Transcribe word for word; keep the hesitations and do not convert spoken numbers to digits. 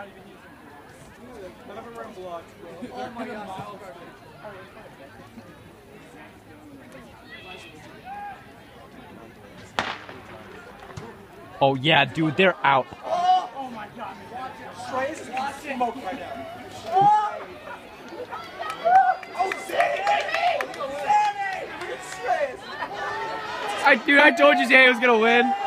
not even using blocks. None of them are in blocks, bro. Oh my god. Oh yeah, dude, they're out. Oh, oh my god. Trey is smoked right now. Oh, oh Zanny! Zanny! Look at Trey. I, dude, I told you Zanny was gonna win.